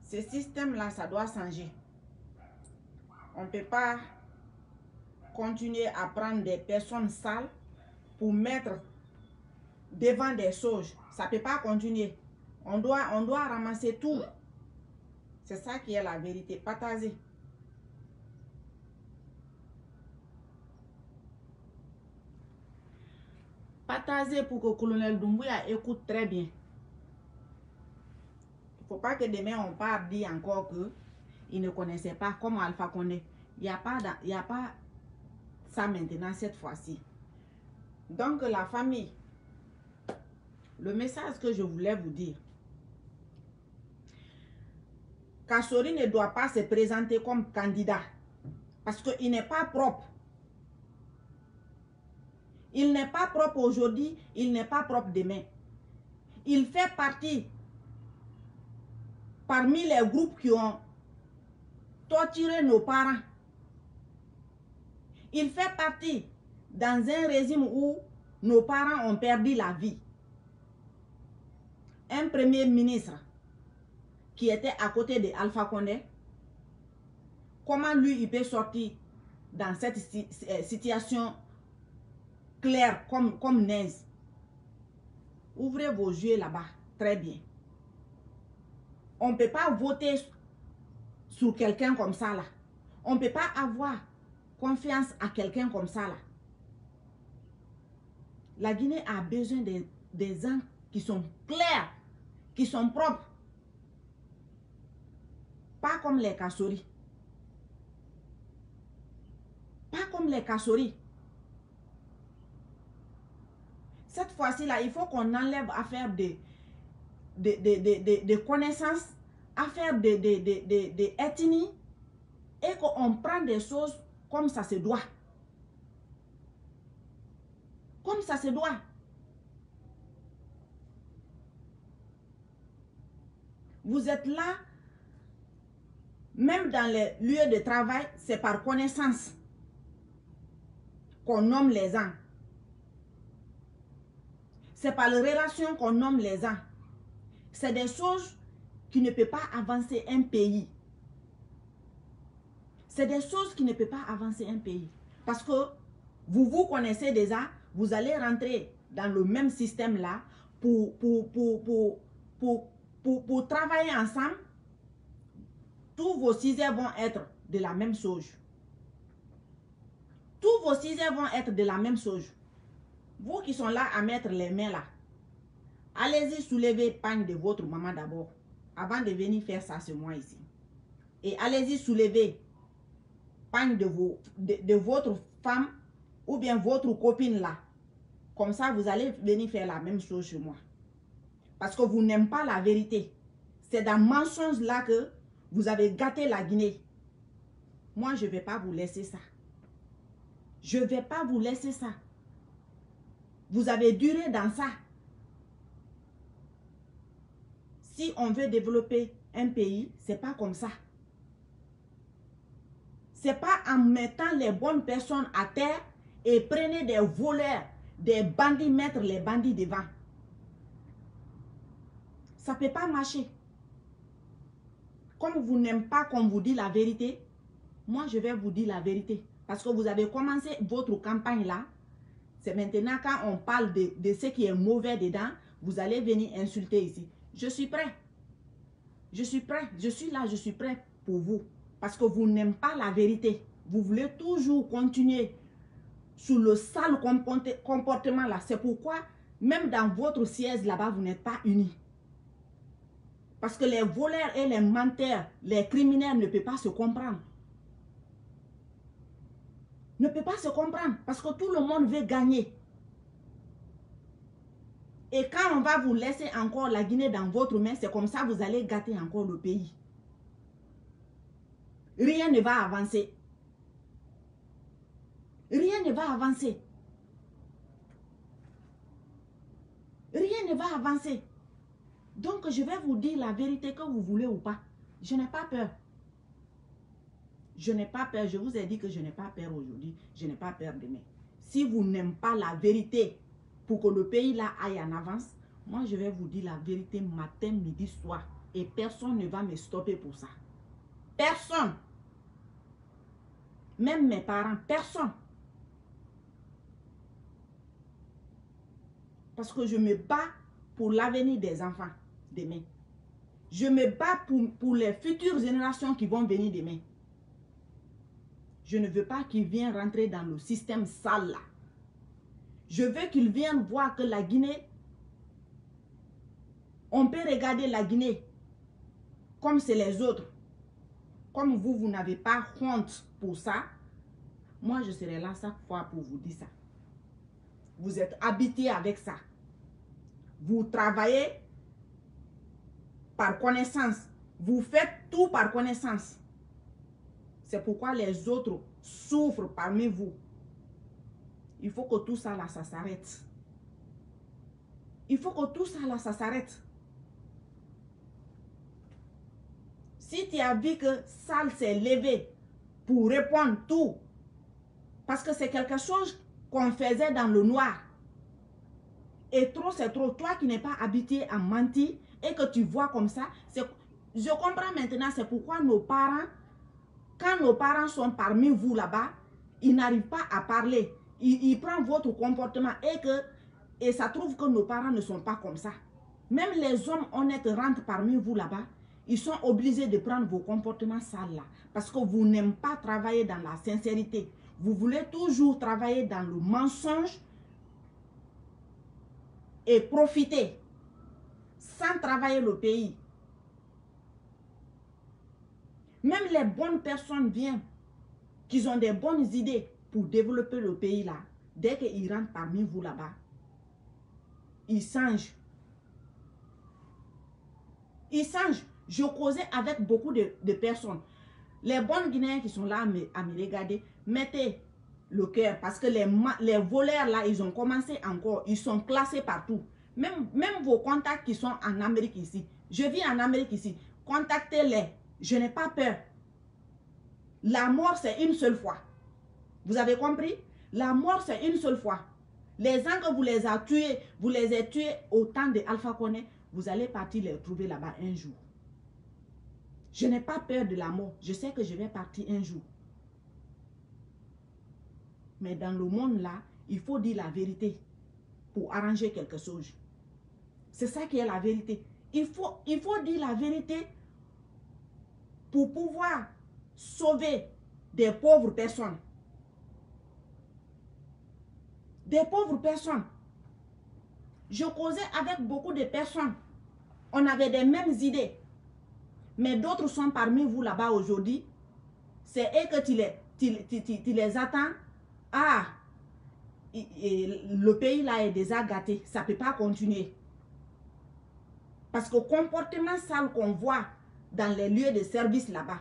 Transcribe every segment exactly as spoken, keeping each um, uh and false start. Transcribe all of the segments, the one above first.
Ce système-là, ça doit changer. On ne peut pas continuer à prendre des personnes sales pour mettre devant des sauges. Ça ne peut pas continuer. On doit, on doit ramasser tout. C'est ça qui est la vérité. Partagez. Partagez pour que le colonel Doumbouya écoute très bien. Il ne faut pas que demain on parte dire encore que il ne connaissait pas comment Alpha Condé. Il n'y a pas, il y a pas ça maintenant cette fois-ci. Donc la famille, le message que je voulais vous dire, Kassory ne doit pas se présenter comme candidat parce qu'il n'est pas propre. Il n'est pas propre aujourd'hui, il n'est pas propre demain. Il fait partie parmi les groupes qui ont torturé nos parents. Il fait partie dans un régime où nos parents ont perdu la vie. Un premier ministre qui était à côté de Alpha Condé, comment lui il peut sortir dans cette situation claire comme, comme neige? Ouvrez vos yeux là-bas, très bien. On ne peut pas voter sur quelqu'un comme ça là. On ne peut pas avoir confiance à quelqu'un comme ça là. La Guinée a besoin de, des gens qui sont clairs, qui sont propres. Pas comme les Kassory. Pas comme les Kassory. Cette fois-ci là, il faut qu'on enlève à faire des de, de, de, de, de connaissances, à faire des de, de, de, de ethnies et qu'on prend des choses comme ça se doit. Comme ça se doit. Vous êtes là, même dans les lieux de travail, c'est par connaissance qu'on nomme les gens. C'est par les relations qu'on nomme les gens. C'est des choses qui ne peuvent pas avancer un pays. C'est des choses qui ne peuvent pas avancer un pays. Parce que vous vous connaissez déjà, vous allez rentrer dans le même système là pour, pour, pour, pour, pour, pour, pour travailler ensemble. Tous vos sujets vont être de la même chose. Tous vos sujets vont être de la même chose. Vous qui sont là à mettre les mains là, allez-y soulever pagne de votre maman d'abord, avant de venir faire ça chez moi ici. Et allez-y soulever pagne de, vos, de, de votre femme ou bien votre copine là. Comme ça, vous allez venir faire la même chose chez moi. Parce que vous n'aimez pas la vérité. C'est dans mensonge là que vous avez gâté la Guinée. Moi, je ne vais pas vous laisser ça. Je ne vais pas vous laisser ça. Vous avez duré dans ça. Si on veut développer un pays, ce n'est pas comme ça. Ce n'est pas en mettant les bonnes personnes à terre et prenez des voleurs, des bandits, mettre les bandits devant. Ça ne peut pas marcher. Comme vous n'aimez pas qu'on vous dise la vérité, moi je vais vous dire la vérité. Parce que vous avez commencé votre campagne là. C'est maintenant quand on parle de, de ce qui est mauvais dedans, vous allez venir insulter ici. Je suis prêt. Je suis prêt. Je suis là, je suis prêt pour vous. Parce que vous n'aimez pas la vérité. Vous voulez toujours continuer sur le sale comportement là. C'est pourquoi, même dans votre siège là-bas, vous n'êtes pas unis. Parce que les voleurs et les menteurs, les criminels ne peuvent pas se comprendre. Ne peut pas se comprendre. Parce que tout le monde veut gagner. Et quand on va vous laisser encore la Guinée dans votre main, c'est comme ça que vous allez gâter encore le pays. Rien ne va avancer. Rien ne va avancer. Rien ne va avancer. Donc, je vais vous dire la vérité que vous voulez ou pas. Je n'ai pas peur. Je n'ai pas peur. Je vous ai dit que je n'ai pas peur aujourd'hui. Je n'ai pas peur demain. Si vous n'aimez pas la vérité pour que le pays là aille en avance, Moi, je vais vous dire la vérité matin, midi, soir. Et personne ne va me stopper pour ça. Personne. Même mes parents, personne. Parce que je me bats pour l'avenir des enfants demain. Je me bats pour, pour les futures générations qui vont venir demain. Je ne veux pas qu'ils viennent rentrer dans le système sale là. Je veux qu'ils viennent voir que la Guinée, on peut regarder la Guinée comme c'est les autres. Comme vous, vous n'avez pas honte pour ça, moi je serai là chaque fois pour vous dire ça. Vous êtes habité avec ça. Vous travaillez par connaissance. Vous faites tout par connaissance. C'est pourquoi les autres souffrent parmi vous. Il faut que tout ça là, ça s'arrête. Il faut que tout ça là, ça s'arrête. Si tu as vu que Sall s'est levé pour répondre tout, parce que c'est quelque chose qu'on faisait dans le noir. Et trop, c'est trop. Toi qui n'es pas habitué à mentir et que tu vois comme ça, je comprends maintenant, c'est pourquoi nos parents, quand nos parents sont parmi vous là-bas, ils n'arrivent pas à parler. Ils, ils prennent votre comportement et que et ça trouve que nos parents ne sont pas comme ça. Même les hommes honnêtes rentrent parmi vous là-bas, ils sont obligés de prendre vos comportements sales là. Parce que vous n'aimez pas travailler dans la sincérité. Vous voulez toujours travailler dans le mensonge et profiter sans travailler le pays. Même les bonnes personnes viennent, qui ont des bonnes idées pour développer le pays là. Dès qu'ils rentrent parmi vous là-bas, ils changent. Ils changent. Je causais avec beaucoup de, de personnes. Les bonnes Guinéens qui sont là à me, à me regarder, mettez le cœur. Parce que les, les voleurs là, ils ont commencé encore. Ils sont classés partout. Même, même vos contacts qui sont en Amérique ici. Je vis en Amérique ici. Contactez-les. Je n'ai pas peur. La mort, c'est une seule fois. Vous avez compris? La mort, c'est une seule fois. Les gens que vous les avez tués, vous les avez tués au temps de Alpha Condé, vous allez partir les trouver là-bas un jour. Je n'ai pas peur de la mort. Je sais que je vais partir un jour. Mais dans le monde là, il faut dire la vérité pour arranger quelque chose. C'est ça qui est la vérité. Il faut, il faut dire la vérité pour pouvoir sauver des pauvres personnes. Des pauvres personnes. Je causais avec beaucoup de personnes. On avait des mêmes idées. Mais d'autres sont parmi vous là-bas aujourd'hui. C'est eux que tu les, tu, tu, tu, tu les attends. Ah, et le pays là est déjà gâté. Ça ne peut pas continuer. Parce que le comportement sale qu'on voit dans les lieux de service là-bas.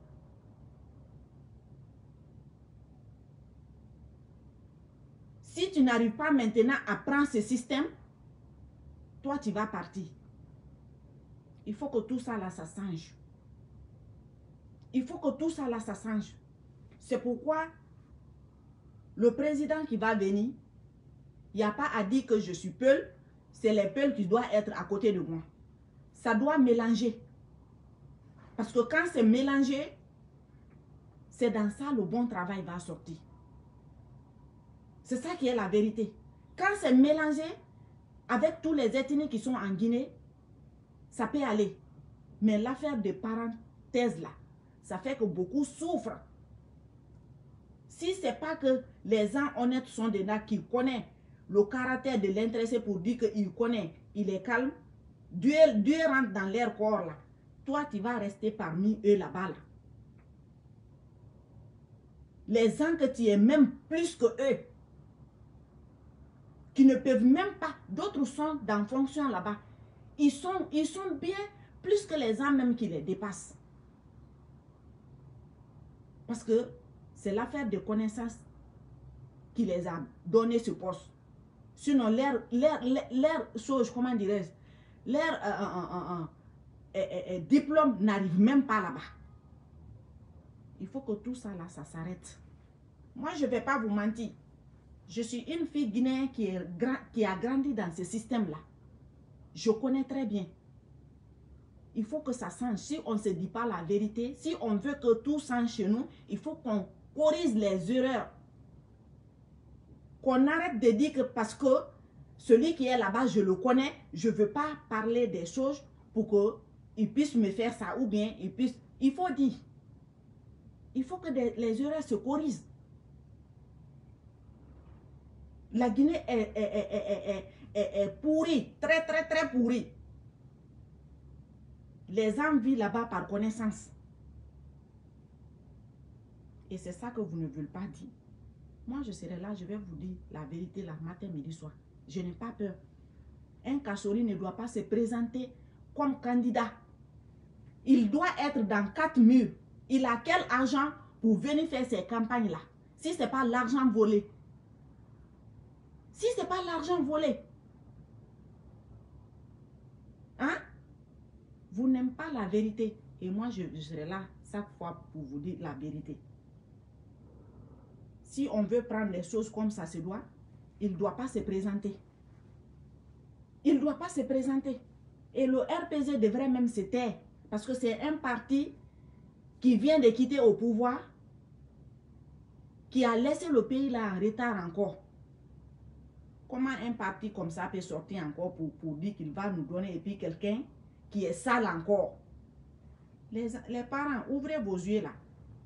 Si tu n'arrives pas maintenant à prendre ce système, toi tu vas partir. Il faut que tout ça là, ça change. Il faut que tout ça là, ça change. C'est pourquoi le président qui va venir, il n'y a pas à dire que je suis Peul, c'est les Peuls qui doivent être à côté de moi. Ça doit mélanger. Parce que quand c'est mélangé, c'est dans ça le bon travail va sortir. C'est ça qui est la vérité. Quand c'est mélangé avec tous les ethnies qui sont en Guinée, ça peut aller. Mais l'affaire de parenthèse là, ça fait que beaucoup souffrent. Si ce n'est pas que les gens honnêtes sont des gens qui connaissent le caractère de l'intéressé pour dire qu'il connaît, il est calme, Dieu, Dieu rentre dans leur corps là. Toi, tu vas rester parmi eux là-bas. Là. Les gens que tu es même plus que eux, qui ne peuvent même pas, d'autres sont dans fonction là-bas. Ils sont, ils sont bien plus que les gens même qui les dépassent. Parce que c'est l'affaire de connaissance qui les a donné ce poste. Sinon, leur, leur, leur, leur chose, comment dirais-je, leur euh, euh, euh, euh, euh, diplôme n'arrive même pas là-bas. Il faut que tout ça là, ça s'arrête. Moi, je ne vais pas vous mentir. Je suis une fille guinéenne qui, est, qui a grandi dans ce système-là. Je connais très bien. Il faut que ça change. Si on ne se dit pas la vérité, si on veut que tout change chez nous, il faut qu'on corrige les erreurs. Qu'on arrête de dire que parce que celui qui est là-bas, je le connais, je ne veux pas parler des choses pour qu'il puisse me faire ça ou bien il puisse... Il faut dire. Il faut que des, les erreurs se corrigent. La Guinée est, est, est, est, est, est pourrie, très très très pourrie. Les gens vivent là-bas par connaissance. Et c'est ça que vous ne voulez pas dire. Moi, je serai là, je vais vous dire la vérité là, matin, midi, soir. Je n'ai pas peur. Un Kassory ne doit pas se présenter comme candidat. Il doit être dans quatre murs. Il a quel argent pour venir faire ces campagnes-là? Si ce n'est pas l'argent volé. Si ce n'est pas l'argent volé. Hein? Vous n'aimez pas la vérité. Et moi, je, je serai là chaque fois pour vous dire la vérité. Si on veut prendre les choses comme ça se doit, il ne doit pas se présenter. Il ne doit pas se présenter. Et le R P G devrait même se taire. Parce que c'est un parti qui vient de quitter au pouvoir, qui a laissé le pays là en retard encore. Comment un parti comme ça peut sortir encore pour, pour dire qu'il va nous donner et puis quelqu'un qui est sale encore? Les, les parents, ouvrez vos yeux là.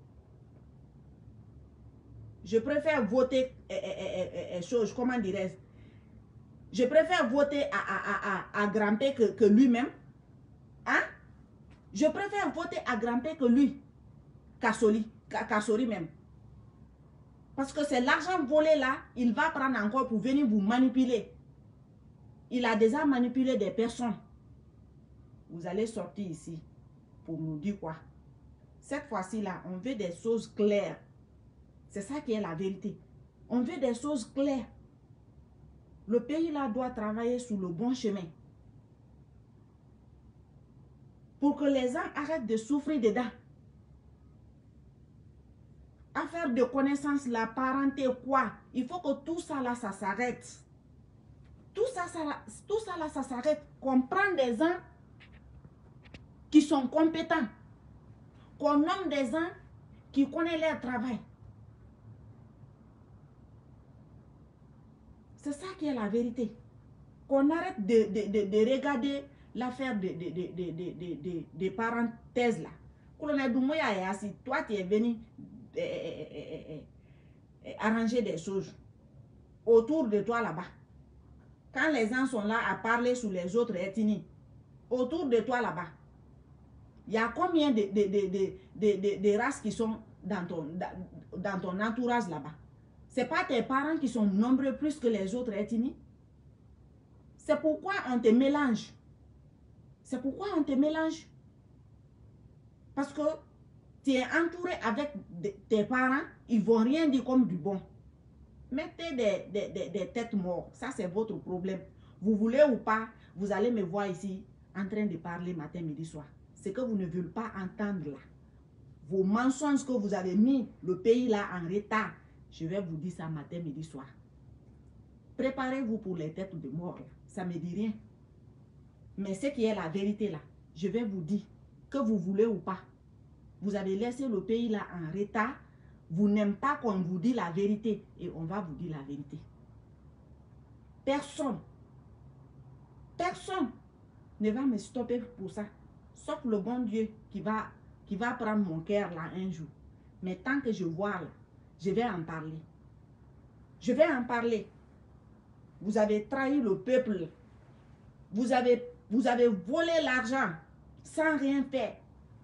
Je préfère voter, eh, eh, eh, eh, eh, chose, comment dirais-je? Je préfère voter à, à, à, à Grand-Père que, que lui-même. Hein? Je préfère voter à Grand-Père que lui. Kassory, Kassory même. Parce que c'est l'argent volé là, il va prendre encore pour venir vous manipuler. Il a déjà manipulé des personnes. Vous allez sortir ici pour nous dire quoi? Cette fois-ci là, on veut des choses claires. C'est ça qui est la vérité. On veut des choses claires. Le pays là doit travailler sur le bon chemin. Pour que les gens arrêtent de souffrir dedans. Affaire de connaissance, la parenté, quoi. Il faut que tout ça là, ça s'arrête. Tout ça, ça, tout ça là, ça s'arrête. Qu'on prenne des gens qui sont compétents. Qu'on nomme des gens qui connaissent leur travail. C'est ça qui est la vérité. Qu'on arrête de, de, de, de regarder l'affaire de, de, de, de, de, de, de, de parenthèses là. Colonel Doumbouya est assis. Toi, tu es venu eh, eh, eh, eh, eh, arranger des choses autour de toi là-bas. Quand les gens sont là à parler sur les autres ethnies, autour de toi là-bas, il y a combien de, de, de, de, de, de, de races qui sont dans ton, dans, dans ton entourage là-bas? Ce n'est pas tes parents qui sont nombreux plus que les autres ethnies. C'est pourquoi on te mélange. C'est pourquoi on te mélange. Parce que tu es entouré avec de, tes parents, ils ne vont rien dire comme du bon. Mettez des, des, des, des têtes mortes. Ça, c'est votre problème. Vous voulez ou pas, vous allez me voir ici en train de parler matin, midi, soir. Ce que vous ne voulez pas entendre là. Vos mensonges que vous avez mis le pays là en retard. Je vais vous dire ça matin, midi, soir. Préparez-vous pour les têtes de mort. Là. Ça ne me dit rien. Mais ce qui est la vérité là, je vais vous dire, que vous voulez ou pas, vous avez laissé le pays là en retard. Vous n'aimez pas qu'on vous dise la vérité. Et on va vous dire la vérité. Personne, personne ne va me stopper pour ça. Sauf le bon Dieu qui va, qui va prendre mon cœur là un jour. Mais tant que je vois là, je vais en parler. Je vais en parler. Vous avez trahi le peuple. Vous avez, vous avez volé l'argent sans rien faire.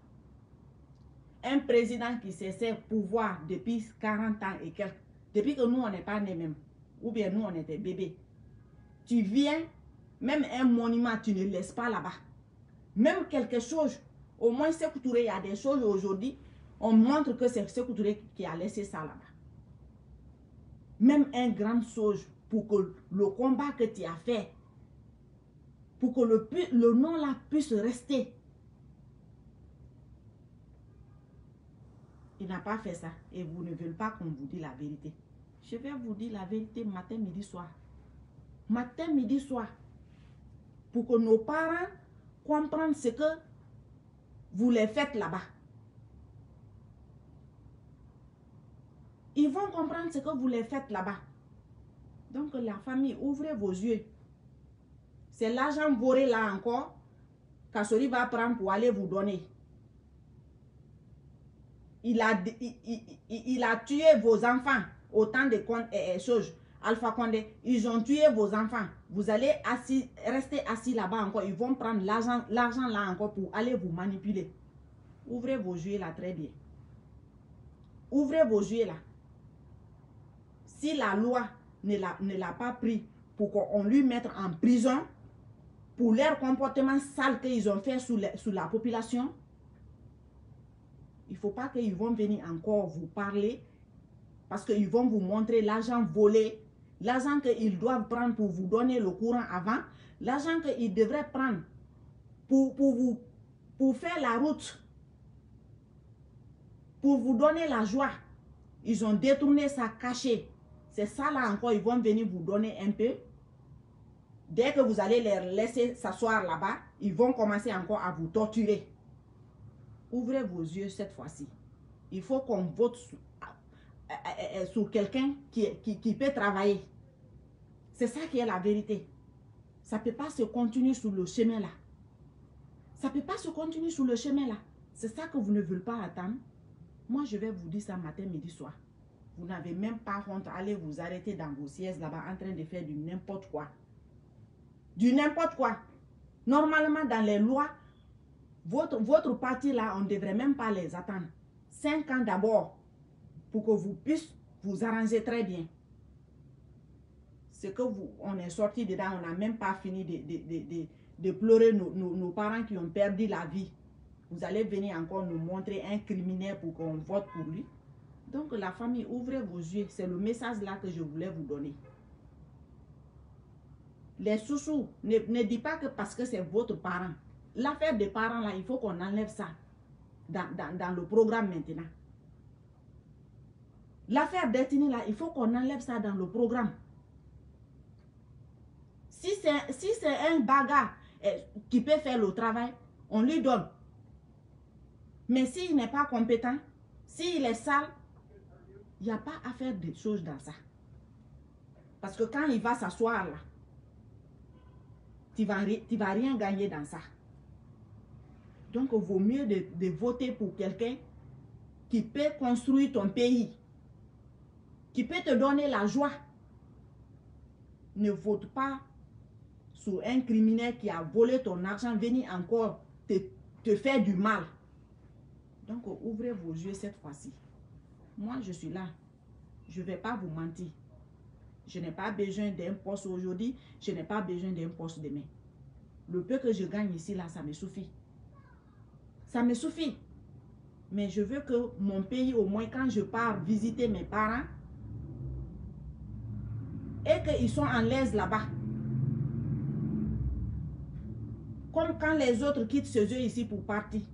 Un président qui cessait pouvoir depuis quarante ans et quelques. Depuis que nous, on n'est pas nés même. Ou bien nous, on était bébés. Tu viens, même un monument, tu ne laisses pas là-bas. Même quelque chose. Au moins, Sékou Touré, il y a des choses aujourd'hui. On montre que c'est Sékou Touré qui a laissé ça là-bas. Même un grand chose pour que le combat que tu as fait, pour que le, le nom là puisse rester. Il n'a pas fait ça. Et vous ne voulez pas qu'on vous dise la vérité. Je vais vous dire la vérité matin, midi, soir. Matin, midi, soir. pour que nos parents comprennent ce que vous les faites là-bas. Ils vont comprendre ce que vous les faites là-bas. Donc la famille, ouvrez vos yeux. C'est l'argent volé là encore qu'Assori va prendre pour aller vous donner. Il a, il, il, il, il a tué vos enfants autant de eh, choses. Alpha Condé, ils ont tué vos enfants. Vous allez assis, rester assis là-bas encore. Ils vont prendre l'argent l'argent là encore pour aller vous manipuler. Ouvrez vos yeux là très bien. Ouvrez vos yeux là. Si la loi ne l'a ne l'a pas pris pour qu'on lui mette en prison pour leur comportement sale qu'ils ont fait sous, le, sous la population, il ne faut pas qu'ils vont venir encore vous parler parce qu'ils vont vous montrer l'argent volé, l'argent qu'ils doivent prendre pour vous donner le courant avant, l'argent qu'ils devraient prendre pour, pour, vous, pour faire la route, pour vous donner la joie. Ils ont détourné ça caché. C'est ça là encore, ils vont venir vous donner un peu. Dès que vous allez les laisser s'asseoir là-bas, ils vont commencer encore à vous torturer. Ouvrez vos yeux cette fois-ci. Il faut qu'on vote sur, euh, euh, sur quelqu'un qui, qui, qui peut travailler. C'est ça qui est la vérité. Ça ne peut pas se continuer sur le chemin là. Ça ne peut pas se continuer sur le chemin là. C'est ça que vous ne voulez pas attendre. Moi, je vais vous dire ça matin, midi, soir. Vous n'avez même pas honte. Allez vous arrêter dans vos sièges là-bas en train de faire du n'importe quoi. Du n'importe quoi. Normalement, dans les lois, votre, votre parti là, on ne devrait même pas les attendre. Cinq ans d'abord, pour que vous puissiez vous arranger très bien. C'est que vous, on est sorti dedans, on n'a même pas fini de, de, de, de, de pleurer nos, nos, nos parents qui ont perdu la vie. Vous allez venir encore nous montrer un criminel pour qu'on vote pour lui. Donc la famille, ouvrez vos yeux. C'est le message là que je voulais vous donner. Les sous-sous, ne, ne dites pas que parce que c'est votre parent. L'affaire des parents là, il faut qu'on enlève ça dans, dans, dans le programme maintenant. L'affaire d'ethnie là, il faut qu'on enlève ça dans le programme. Si c'est si c'est un bagarre eh, qui peut faire le travail, on lui donne. Mais s'il n'est pas compétent, s'il est sale, il n'y a pas à faire des choses dans ça. Parce que quand il va s'asseoir là, tu ne vas, tu vas rien gagner dans ça. Donc, il vaut mieux de, de voter pour quelqu'un qui peut construire ton pays, qui peut te donner la joie. Ne vote pas sur un criminel qui a volé ton argent, venir encore te, te faire du mal. Donc, ouvrez vos yeux cette fois-ci. Moi, je suis là. Je ne vais pas vous mentir. Je n'ai pas besoin d'un poste aujourd'hui. Je n'ai pas besoin d'un poste demain. Le peu que je gagne ici, là, ça me suffit. Ça me suffit. Mais je veux que mon pays, au moins quand je pars visiter mes parents, et qu'ils sont en l'aise là-bas. Comme quand les autres quittent chez eux ici pour partir.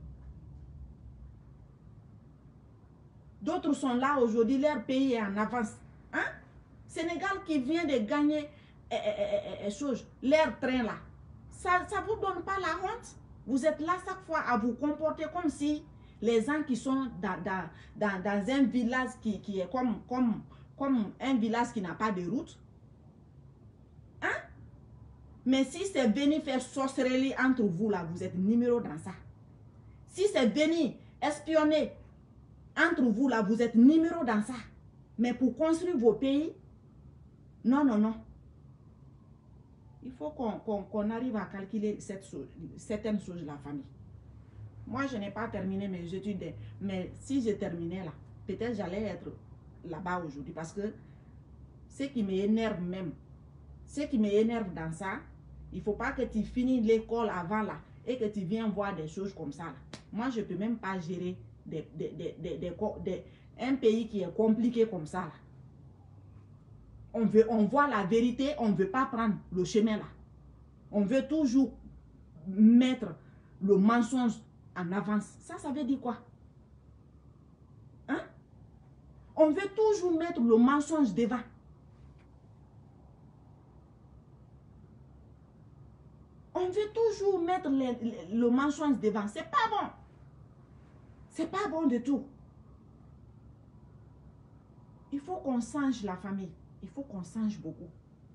D'autres sont là aujourd'hui, leur pays est en avance. Hein? Sénégal qui vient de gagner eh, eh, eh, chose, leur train là. Ça ne vous donne pas la honte? Vous êtes là chaque fois à vous comporter comme si les gens qui sont dans, dans, dans, dans un village qui, qui est comme, comme, comme un village qui n'a pas de route. Hein? Mais si c'est venir faire sorcellerie entre vous là, vous êtes numéro dans ça. Si c'est venir espionner entre vous là, vous êtes numéro dans ça. Mais pour construire vos pays, non, non, non. Il faut qu'on qu'on, qu'on arrive à calculer cette chose, certaines choses, la famille. Moi, je n'ai pas terminé mes études, mais si je terminais là, peut-être j'allais être là-bas aujourd'hui. Parce que ce qui m'énerve même, ce qui m'énerve dans ça, il ne faut pas que tu finisses l'école avant là et que tu viens voir des choses comme ça. Là. Moi, je ne peux même pas gérer des, des, des, des, des, des, un pays qui est compliqué comme ça. Là. On, veut, on voit la vérité, on ne veut pas prendre le chemin là. On veut toujours mettre le mensonge en avance. Ça, ça veut dire quoi? Hein? On veut toujours mettre le mensonge devant. On veut toujours mettre les, les, le mensonge devant. C'est pas bon. C'est pas bon du tout. Il faut qu'on change la famille. Il faut qu'on change beaucoup.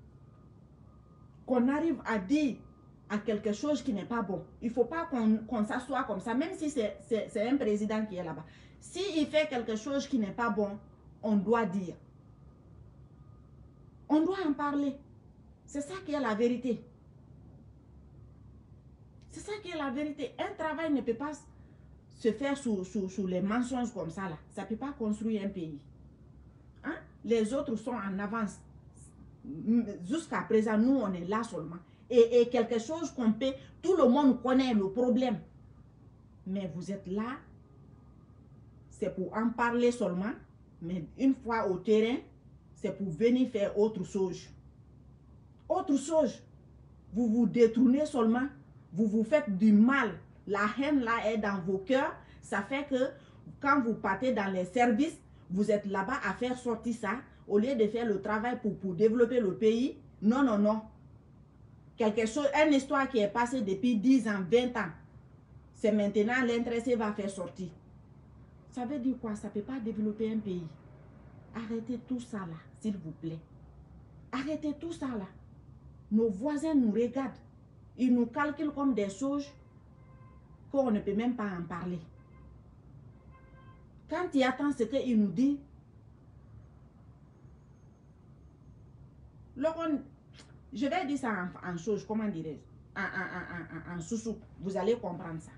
Qu'on arrive à dire à quelque chose qui n'est pas bon. Il ne faut pas qu'on qu'on s'assoie comme ça, même si c'est un président qui est là-bas. S'il fait quelque chose qui n'est pas bon, on doit dire. On doit en parler. C'est ça qui est la vérité. C'est ça qui est la vérité. Un travail ne peut pas se faire sous, sous, sous les mensonges comme ça, là. Ça ne peut pas construire un pays. Hein? Les autres sont en avance. Jusqu'à présent, nous, on est là seulement. Et, et quelque chose qu'on peut, tout le monde connaît le problème. Mais vous êtes là, c'est pour en parler seulement. Mais une fois au terrain, c'est pour venir faire autre chose. Autre chose. Vous vous détournez seulement. Vous vous faites du mal. La haine là est dans vos cœurs. Ça fait que quand vous partez dans les services, vous êtes là-bas à faire sortir ça. Au lieu de faire le travail pour, pour développer le pays. Non, non, non. Quelque chose, une histoire qui est passée depuis dix ans, vingt ans. C'est maintenant l'intéressé va faire sortir. Ça veut dire quoi? Ça ne peut pas développer un pays. Arrêtez tout ça là, s'il vous plaît. Arrêtez tout ça là. Nos voisins nous regardent. Ils nous calculent comme des choses qu'on ne peut même pas en parler. Quand il attend ce qu'il nous dit, je vais dire ça en, en chose, comment dirais-je, en, en, en, en, en sous-sous. Vous allez comprendre ça.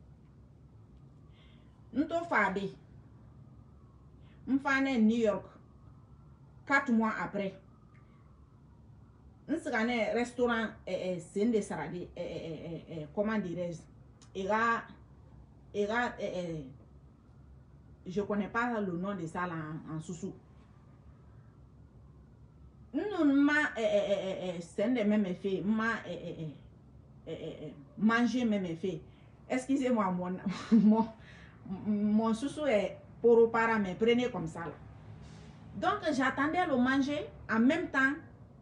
Nous sommes Fabi. Nous sommes à New York. Quatre mois après. Nous sommes à un restaurant, c'est un Saradi, comment dirais-je, il y a, il y a, je ne connais pas le nom de ça là, en, en sous-sous. Nous ma c'est un des mêmes effets, ma manger même effet. Excusez-moi, mon, mon, mon sous-sous est pour au para, mais prenez comme ça là. Donc j'attendais le manger en même temps.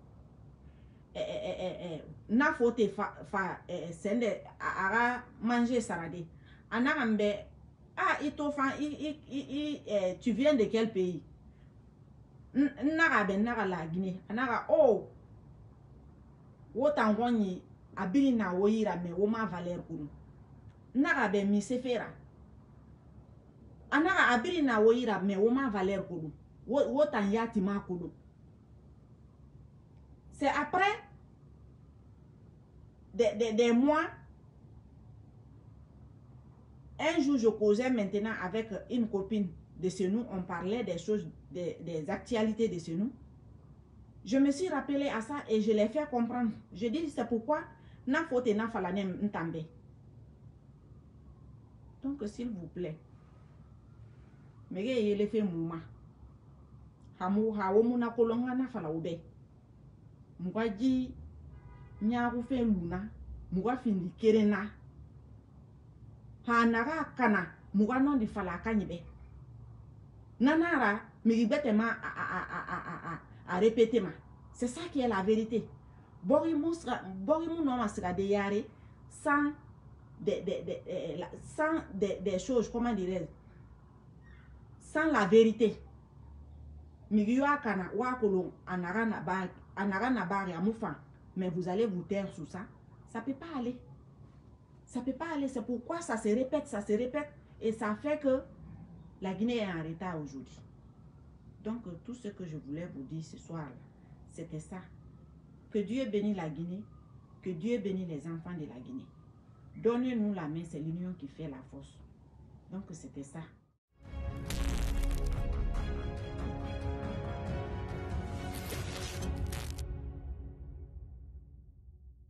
Na faute fa fa sende ara manger salade. Anarambe ah itofa i i i tu viens de quel pays? Nara ben nara la Guinée. Anara oh wotan woni abili na woyira me woma valeur kunu. Nara ben mi sefera. Anara abili na woyira me woma valeur kunu. Wotan yati ma kunu. C'est après des, des, des mois, un jour je causais maintenant avec une copine de chez nous, on parlait des choses, des, des actualités de chez nous. Je me suis rappelé à ça et je l'ai fait comprendre. Je dis c'est pourquoi na faute na falanem ntambe. Donc s'il vous plaît, mais il est fait mouma. Hamu hawomu na kolonga na falaube. Mwaji nyaru fe luna muga findi kerena hanara kana muga non di fala kanyibe nanara migibete ma a a a a a a a répéter ma. C'est ça qui est la vérité. Bori musra bori mu no masra de yare sans des des des sans des des choses, comment dirais-je, sans la vérité. Migiwa kana wa kolon anara na ba anara na ba ya mufa. Mais vous allez vous taire sur ça. Ça ne peut pas aller. Ça ne peut pas aller. C'est pourquoi ça se répète, ça se répète. Et ça fait que la Guinée est en retard aujourd'hui. Donc, tout ce que je voulais vous dire ce soir, c'était ça. Que Dieu bénisse la Guinée. Que Dieu bénisse les enfants de la Guinée. Donnez-nous la main, c'est l'union qui fait la force. Donc, c'était ça.